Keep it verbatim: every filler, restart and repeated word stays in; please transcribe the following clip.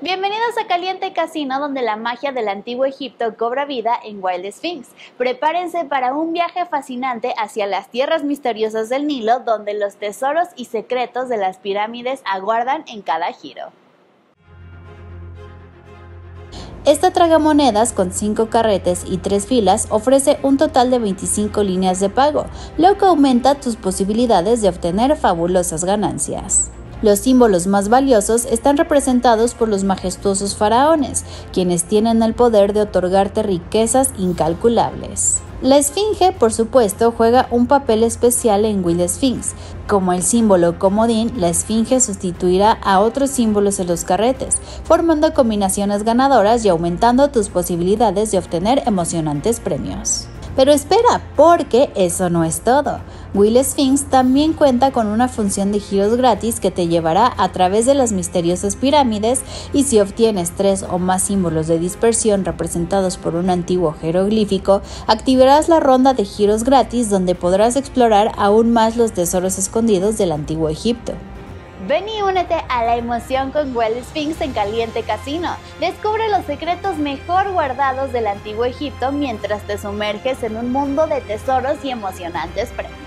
Bienvenidos a Caliente Casino, donde la magia del antiguo Egipto cobra vida en Wild Sphinx. Prepárense para un viaje fascinante hacia las tierras misteriosas del Nilo, donde los tesoros y secretos de las pirámides aguardan en cada giro. Esta tragamonedas con cinco carretes y tres filas ofrece un total de veinticinco líneas de pago, lo que aumenta tus posibilidades de obtener fabulosas ganancias. Los símbolos más valiosos están representados por los majestuosos faraones, quienes tienen el poder de otorgarte riquezas incalculables. La esfinge, por supuesto, juega un papel especial en Wild Sphinx. Como el símbolo comodín, la esfinge sustituirá a otros símbolos en los carretes, formando combinaciones ganadoras y aumentando tus posibilidades de obtener emocionantes premios. Pero espera, porque eso no es todo. Wild Sphinx también cuenta con una función de giros gratis que te llevará a través de las misteriosas pirámides, y si obtienes tres o más símbolos de dispersión representados por un antiguo jeroglífico, activarás la ronda de giros gratis, donde podrás explorar aún más los tesoros escondidos del antiguo Egipto. Ven y únete a la emoción con Wild Sphinx en Caliente Casino. Descubre los secretos mejor guardados del antiguo Egipto mientras te sumerges en un mundo de tesoros y emocionantes premios.